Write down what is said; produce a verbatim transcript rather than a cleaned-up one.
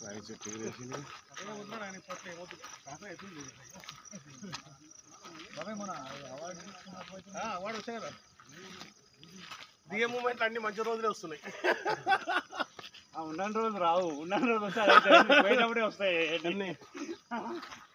వాడు వచ్చా కదా దిగే మూమెంట్లు అన్ని మంచి రోజులే వస్తున్నాయి. ఉన్న రోజులు రావు, ఉన్న రోజులు వస్తాయి, పోయినప్పుడే వస్తాయి అన్ని.